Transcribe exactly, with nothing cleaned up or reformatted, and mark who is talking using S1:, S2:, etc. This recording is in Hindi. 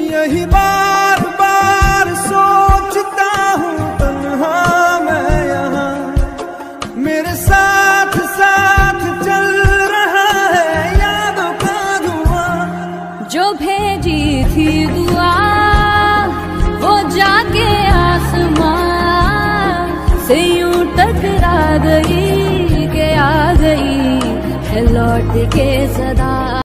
S1: यही बार बार सोचता हूँ तन्हा मैं यहाँ, मेरे साथ साथ चल रहा है यादों का धुआं।
S2: जो भेजी थी दुआ वो जाके आसमां से यूं टकरा गई के आ गई है लौट के सदा।